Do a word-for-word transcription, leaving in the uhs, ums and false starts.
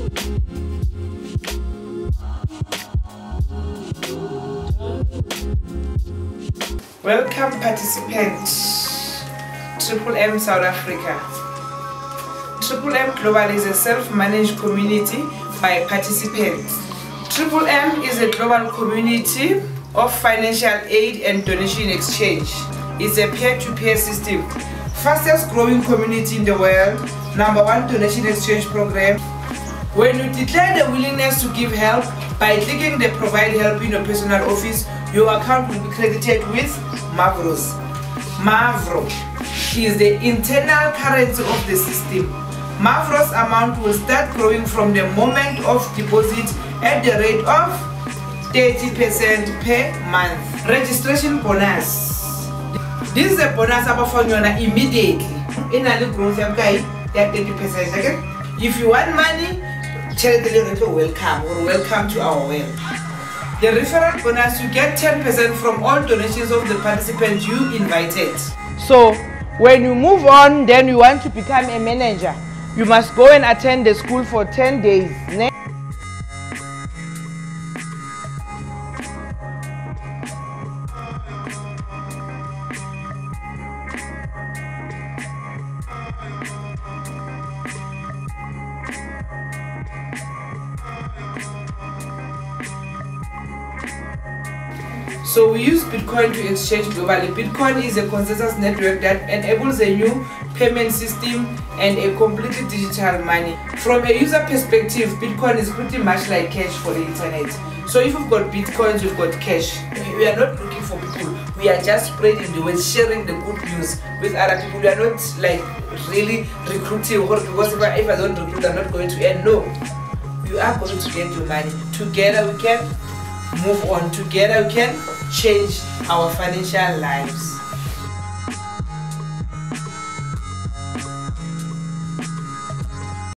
Welcome participants, Triple M South Africa. Triple M Global is a self-managed community by participants. Triple M is a global community of financial aid and donation exchange. It's a peer-to-peer system. Fastest growing community in the world, number one donation exchange program. When you declare the willingness to give help by clicking the provide help in your personal office, your account will be credited with Mavros. Mavro is the internal currency of the system. Mavros amount will start growing from the moment of deposit at the rate of thirty percent per month. Registration bonus. This is a bonus for you immediately. In a growth of thirty percent. If you want money, welcome or welcome to our well. The referral bonus, you get ten percent from all donations of the participants you invited. So when you move on, then you want to become a manager, you must go and attend the school for ten days. So we use Bitcoin to exchange globally. Bitcoin is a consensus network that enables a new payment system and a completely digital money. From a user perspective, Bitcoin is pretty much like cash for the internet. So if you've got Bitcoins, you've got cash. We are not looking for people. We are just spreading the word, sharing the good news with other people. We are not like really recruiting, because if I, if I don't recruit, I'm not going to earn. No, you are going to get your money. Together we can move on. Together we can change our financial lives.